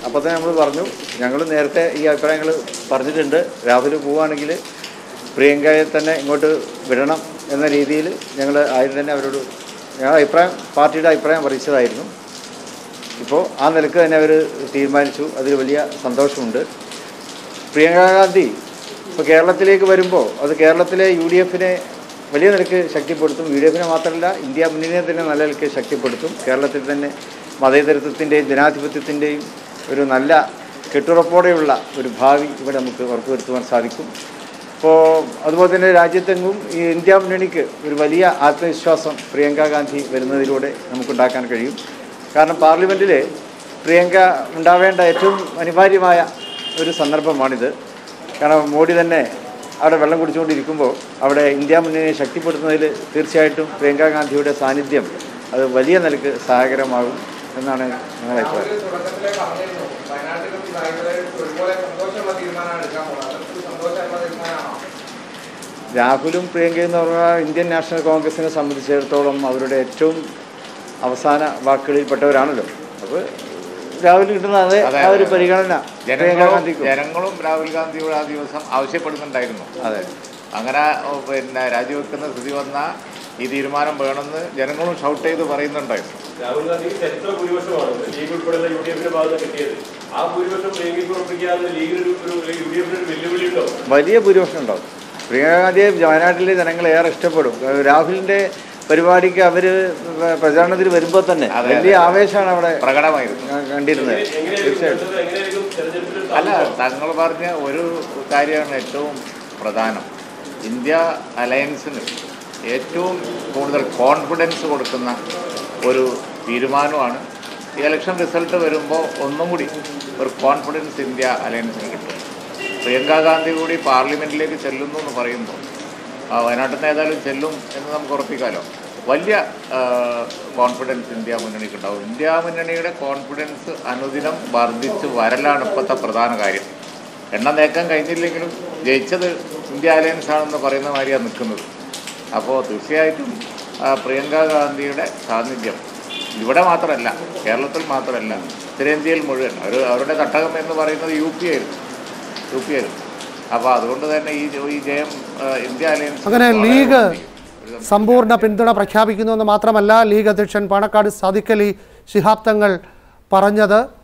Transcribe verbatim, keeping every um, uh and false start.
അപ്പോൾ തന്നെ നമ്മൾ പറഞ്ഞു, ഞങ്ങൾ നേരത്തെ ഈ അഭിപ്രായങ്ങൾ പറഞ്ഞിട്ടുണ്ട്. രാഹുൽ പോവുകയാണെങ്കിൽ പ്രിയങ്കയെ തന്നെ ഇങ്ങോട്ട് വിടണം എന്ന രീതിയിൽ ഞങ്ങൾ ആദ്യം തന്നെ അവരോട് ഞങ്ങളുടെ അഭിപ്രായം, പാർട്ടിയുടെ അഭിപ്രായം അറിയിച്ചതായിരുന്നു. ഇപ്പോൾ ആ നിലക്ക് തന്നെ അവർ തീരുമാനിച്ചു. അതിൽ വലിയ സന്തോഷമുണ്ട്. പ്രിയങ്ക ഗാന്ധി ഇപ്പോൾ കേരളത്തിലേക്ക് വരുമ്പോൾ അത് കേരളത്തിലെ യു ഡി എഫിനെ വലിയ നിലക്ക് ശക്തിപ്പെടുത്തും. യു ഡി എഫിനെ മാത്രമല്ല, ഇന്ത്യ മുന്നണിയെ തന്നെ നല്ല നിലക്ക് ശക്തിപ്പെടുത്തും. കേരളത്തിൽ തന്നെ മതേതരത്വത്തിൻ്റെയും ജനാധിപത്യത്തിൻ്റെയും ഒരു നല്ല കെട്ടുറപ്പോടെയുള്ള ഒരു ഭാവി ഇവിടെ നമുക്ക് ഉറപ്പുവരുത്തുവാൻ സാധിക്കും. അപ്പോൾ അതുപോലെ തന്നെ രാജ്യത്തെങ്ങും ഈ ഇന്ത്യ മുന്നണിക്ക് ഒരു വലിയ ആത്മവിശ്വാസം പ്രിയങ്ക ഗാന്ധി വരുന്നതിലൂടെ നമുക്കുണ്ടാക്കാൻ കഴിയും. കാരണം പാർലമെൻറ്റിൽ പ്രിയങ്ക ഉണ്ടാവേണ്ട ഏറ്റവും അനിവാര്യമായ ഒരു സന്ദർഭമാണിത്. കാരണം മോഡി തന്നെ അവിടെ വെള്ളം കുടിച്ചുകൊണ്ടിരിക്കുമ്പോൾ അവിടെ ഇന്ത്യ മുന്നണിയെ ശക്തിപ്പെടുത്തുന്നതിൽ തീർച്ചയായിട്ടും പ്രിയങ്ക ഗാന്ധിയുടെ സാന്നിധ്യം അത് വലിയ നിലക്ക് സഹായകരമാകും എന്നാണ് ഞങ്ങളുടെ അഭിപ്രായം. രാഹുലും പ്രിയങ്കയും എന്ന് പറഞ്ഞാൽ ഇന്ത്യൻ നാഷണൽ കോൺഗ്രസിനെ സംബന്ധിച്ചിടത്തോളം അവരുടെ ഏറ്റവും അവസാന വാക്കുകളിൽപ്പെട്ടവരാണല്ലോ. അപ്പോൾ രാഹുൽ കിട്ടുന്ന അതേ ആ ഒരു പരിഗണന ജനങ്ങളും രാഹുൽ ഗാന്ധിയോട് ആ ദിവസം ആവശ്യപ്പെടുന്നുണ്ടായിരുന്നു. അതെ, അങ്ങനെ പിന്നെ രാജിവെക്കുന്ന സ്ഥിതി വന്ന ഈ തീരുമാനം വേണമെന്ന് ജനങ്ങളും ഷൗട്ട് ചെയ്ത് പറയുന്നുണ്ടായിരുന്നു. രാഹുൽ ഗാന്ധിക്ക് ചരിത്ര ഭൂരിപക്ഷമാണ് ലീഗ് ഉൾപ്പെടെയുള്ള യു ഡി എഫിന്റെ ഭാഗത്ത് കിട്ടിയത്. ആ ഭൂരിപക്ഷം പ്രിയങ്കയ്ക്ക് ഉറപ്പിക്കാതെ ലീഗിന് യു ഡി എഫിന് ഒരു വെല്ലുവിളി ഉണ്ടാവും, വലിയ ഭൂരിപക്ഷം ഉണ്ടാവും. പ്രിയങ്ക ഗാന്ധിയെ വയനാട്ടിലെ ജനങ്ങൾ ഏറെ ഇഷ്ടപ്പെടും. രാഹുലിന്റെ പരിപാടിക്ക് അവർ പ്രചാരണത്തിൽ വരുമ്പോൾ തന്നെ വലിയ ആവേശമാണ് അവിടെ പ്രകടമായിരുന്നു കണ്ടിരുന്നത്. തീർച്ചയായിട്ടും അല്ല, തങ്ങൾ പറഞ്ഞ ഒരു കാര്യമാണ് ഏറ്റവും പ്രധാനം. ഇന്ത്യ അലയൻസിന് ഏറ്റവും കൂടുതൽ കോൺഫിഡൻസ് കൊടുക്കുന്ന ഒരു തീരുമാനമാണ്. ഈ ഇലക്ഷൻ റിസൾട്ട് വരുമ്പോൾ ഒന്നും കൂടി ഒരു കോൺഫിഡൻസ് ഇന്ത്യ അലയൻസിന് കിട്ടും. പ്രിയങ്ക ഗാന്ധി കൂടി പാർലമെൻറ്റിലേക്ക് ചെല്ലുന്നു എന്ന് പറയുമ്പോൾ വയനാട്ടിൽ നിന്ന് ഏതായാലും ചെല്ലും എന്ന് നമുക്ക് ഉറപ്പിക്കാമല്ലോ. വലിയ കോൺഫിഡൻസ് ഇന്ത്യ മുന്നണിക്ക് ഉണ്ടാവും. ഇന്ത്യ മുന്നണിയുടെ കോൺഫിഡൻസ് അനുദിനം വർദ്ധിച്ച് വരലാണ് ഇപ്പോഴത്തെ പ്രധാന കാര്യം. എണ്ണം നേക്കാൻ കഴിഞ്ഞില്ലെങ്കിലും ജയിച്ചത് ഇന്ത്യ അലയൻസ് ആണെന്ന് പറയുന്ന മാതിരിയാണ് നിൽക്കുന്നത്. അപ്പോൾ തീർച്ചയായിട്ടും പ്രിയങ്ക ഗാന്ധിയുടെ സാന്നിധ്യം ഇവിടെ മാത്രമല്ല, കേരളത്തിൽ മാത്രമല്ല, ഉത്തരേന്ത്യയിൽ മുഴുവൻ ഒരു അവരുടെ തട്ടകം എന്ന് പറയുന്നത് യു പി ആയിരുന്നു യു പി ആയിരുന്നു അപ്പോൾ അതുകൊണ്ട് തന്നെ ഈ ഈ ജയം ഇന്ത്യ അലയൻസ് അങ്ങനെ ലീഗ് സമ്പൂർണ്ണ പിന്തുണ പ്രഖ്യാപിക്കുന്നുവെന്ന് മാത്രമല്ല, ലീഗ് അധ്യക്ഷൻ പാണക്കാട് സാദിഖ് അലി ശിഹാബ് തങ്ങൾ പറഞ്ഞത്